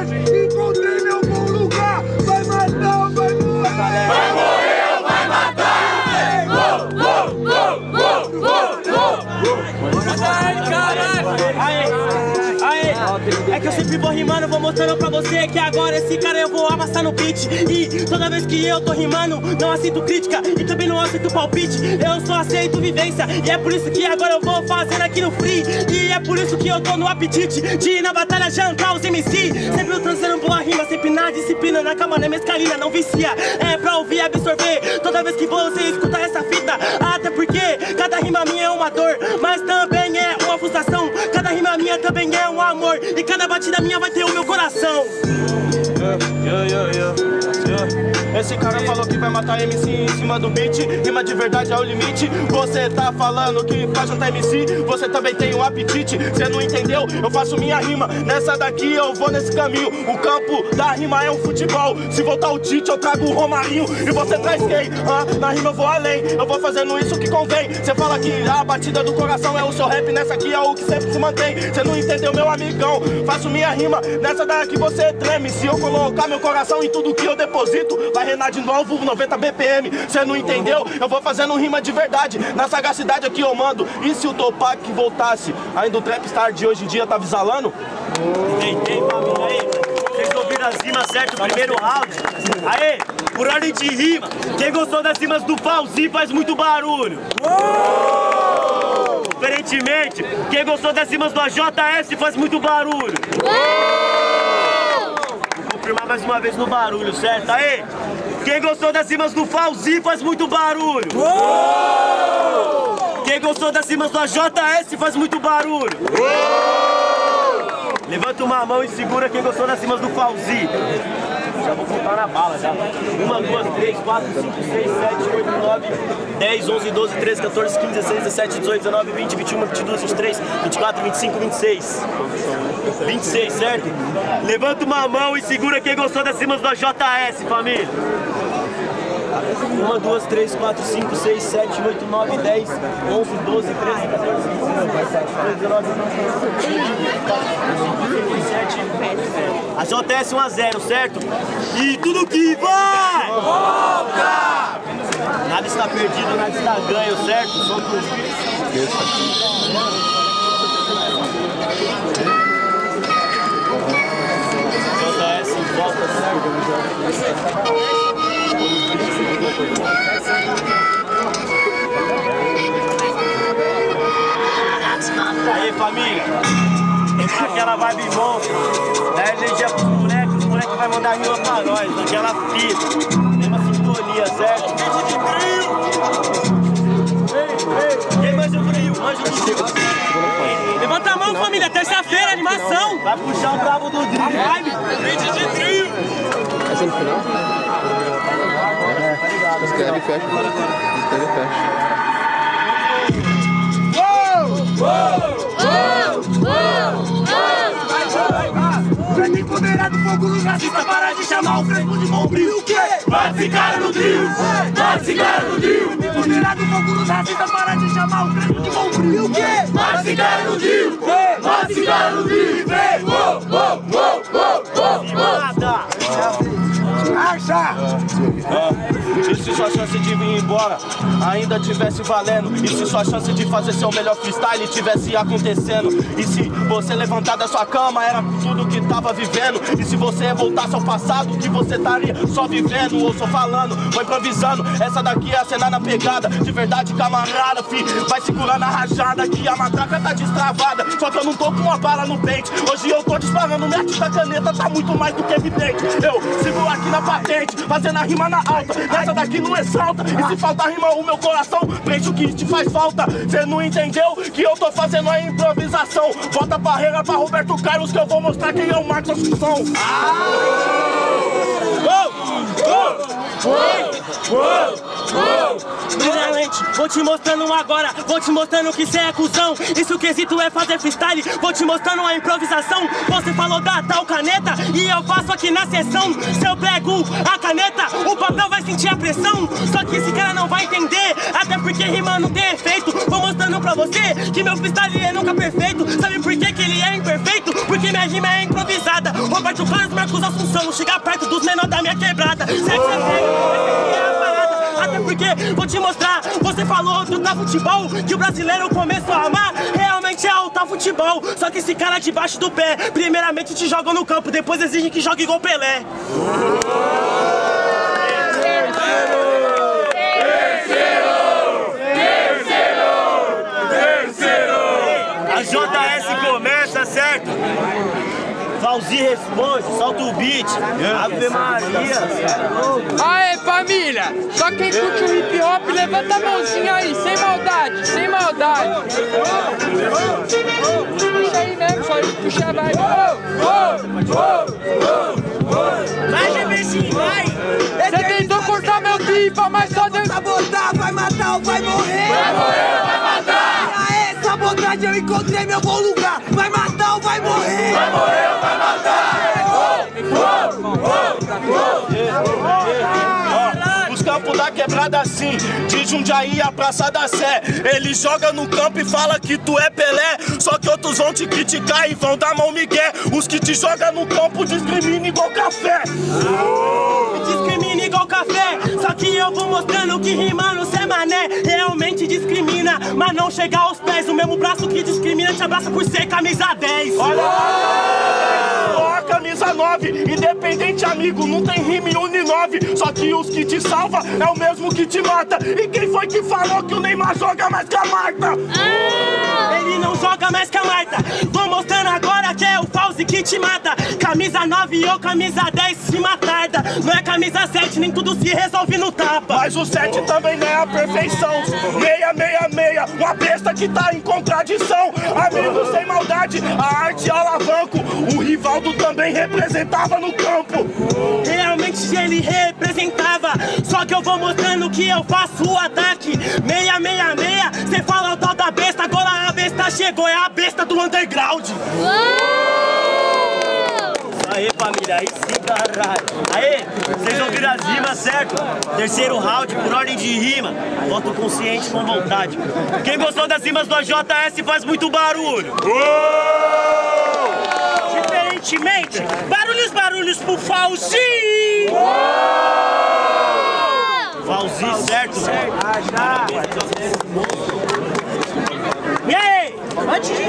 verdade, encontrei meu bom lugar. Vai matar ou vai morrer? Vai morrer ou vai matar? É que eu sempre vou rimando, vou mostrando pra você que agora esse cara eu vou amassar no beat. E toda vez que eu tô rimando, não aceito crítica e também não aceito palpite. Eu só aceito vivência e é por isso que agora eu vou fazendo aqui no free. E é por isso que eu tô no apetite de ir na batalha jantar os MC. Sempre eu trazendo boa rima, sempre na disciplina, na calma, na mescalina, não vicia. É pra ouvir e absorver toda vez que você escutar essa fita. Até porque cada rima minha é uma dor, mas também é uma frustração. Cada rima minha também é um amor e cada batida minha vai ter o meu coração. Esse cara falou que vai matar MC em cima do beat. Rima de verdade é o limite. Você tá falando que faz jantar MC, você também tem um apetite. Cê não entendeu? Eu faço minha rima. Nessa daqui eu vou nesse caminho. O campo da rima é um futebol. Se voltar o Tite eu trago o Romarinho. E você traz quem? Na rima eu vou além. Eu vou fazendo isso que convém. Cê fala que a batida do coração é o seu rap. Nessa aqui é o que sempre se mantém. Cê não entendeu, meu amigão? Faço minha rima. Nessa daqui você treme. Se eu colocar meu coração em tudo que eu deposito, vai reinar de novo 90 BPM. Cê não entendeu? Eu vou fazendo rima de verdade. Na sagacidade aqui eu mando. E se o Tupac voltasse? Ainda o Trapstar de hoje em dia tá avisalando? Tem, família aí. Vocês ouviram as rimas certo? Primeiro round. Aê, por ordem de rima. Quem gostou das rimas do Fauzi faz muito barulho. Diferentemente, quem gostou das rimas do AJS faz muito barulho. Vou confirmar mais uma vez no barulho, certo? Aê! Quem gostou das rimas do Fauzi faz muito barulho. Quem gostou das rimas do AJS faz muito barulho. Levanta uma mão e segura quem gostou das rimas do Fauzi. Já vou contar na bala já. 1, 2, 3, 4, 5, 6, 7, 8, 9, 10, 11, 12, 13, 14, 15, 16, 17, 18, 19, 20, 21, 22, 23, 24, 25, 26. 26, certo? Levanta uma mão e segura quem gostou das rimas do AJS, família. 1, 2, 3, 4, 5, 6, 7, 8, 9, 10, 11, 12, 13, 14, 15, 17, 18, 19, 20, 21, 27. AJS 1 a 0, certo? E tudo que vai! Volta! Nada está perdido, nada está ganho, certo? Só por AJS volta, certo? Aí, família, aquela vibe monstra, dá energia pros moleques, os moleques vão mandar rima pra nós, naquela fita, mesma sintonia, certo? Quem manja o trio? Manja o trio. Levanta a mão, família, terça-feira, animação. Vai puxar o brabo do trio. Vibe, vídeo de trio. É sempre final? Os caras fecham. Os caras fecham. Preto empoderado, fogo no racista, para de chamar o fresco de bombril. O quê? Vai ficar no trio, vai ficar no trio. Empoderado, fogo no racista, para de chamar o fresco de bombril. O quê? Vai ficar no trio, vai ficar no trio. Vem, acha! E se sua chance de vir embora ainda tivesse valendo? E se sua chance de fazer seu melhor freestyle tivesse acontecendo? E se você levantar da sua cama era tudo que tava vivendo? E se você voltasse ao passado, que você estaria só vivendo ou só falando, ou improvisando? Essa daqui é a cena na pegada, de verdade camarada, fi. Vai segurando a rajada que a matraca tá destravada. Só que eu não tô com uma bala no peito. Hoje eu tô disparando, minha tinta caneta tá muito mais do que evidente. Eu sigo aqui na patente, fazendo a rima na alta. Essa daqui não exalta. E se falta rima, o meu coração preenche o que te faz falta. Cê não entendeu que eu tô fazendo a improvisação? Bota a barreira pra Roberto Carlos que eu vou mostrar quem é o Marcos Assunção. Primeiramente, vou te mostrando agora, vou te mostrando que cê é cuzão. Isso o quesito é fazer freestyle, vou te mostrando a improvisação. Você falou da tal caneta e eu faço aqui na sessão. Se eu pego a caneta, o papel vai sentir a pressão. Só que esse cara não vai entender, até porque rima não tem efeito. Vou mostrando pra você que meu freestyle é nunca perfeito. Sabe por que ele é imperfeito? Porque minha rima é improvisada. Roberto Carlos, Marcos Assunção, chegar perto dos menores da minha quebrada. Até porque, vou te mostrar, você falou do tal futebol, que o brasileiro começou a amar, realmente é o tal futebol. Só que esse cara debaixo do pé, primeiramente te joga no campo, depois exige que jogue igual Pelé. A JS começa, certo? Valzi responde, solta o beat, Ave Maria. Aê, família! Só quem curte o hip hop, levanta a mãozinha aí, sem maldade, sem maldade. Puxa aí mesmo, só puxa, vai. Vai, Gemercinho, vai! Você tentou cortar meu pipa, mas só deu... Sabotar, vai matar ou vai morrer? Vai morrer ou vai matar? E aí, sabotagem, eu encontrei meu bom lugar. Vai matar ou vai morrer? Vai morrer ou vai matar? Os campos da quebrada assim, de Jundiaí a Praça da Sé. Ele joga no campo e fala que tu é Pelé. Só que outros vão te criticar e vão dar mão migué. Os que te jogam no campo discriminam igual café. Discrimina igual café, só que eu vou mostrando que rimando cê mané realmente discrimina, mas não chega aos pés. O mesmo braço que discrimina te abraça por ser camisa 10. Olha, ó, camisa 9, independente amigo, não tem rima e une 9. Só que os que te salva é o mesmo que te mata. E quem foi que falou que o Neymar joga mais que a Marta? Ele não joga mais que a Marta. Tô mostrando agora que é o Fauzi que te mata. Camisa 9 ou camisa 10 se matarda. Não é camisa 7, nem tudo se resolve no tapa. Mas o 7 também não é a perfeição. 666, uma besta que tá em contradição. Amigo sem maldade, a arte alavanco. O Rivaldo também representava no campo. Realmente ele representava. Só que eu vou mostrando que eu faço o ataque. 666, cê fala o tal da besta. Agora a besta chegou, é a besta do underground. Aê, família, aí sim, caralho. Aê, vocês ouviram as rimas, certo? Terceiro round, por ordem de rima. Voto consciente com vontade. Quem gostou das rimas do AJS faz muito barulho. Diferentemente, barulhos pro Fauzi. Fauzi, certo? E aí, antes de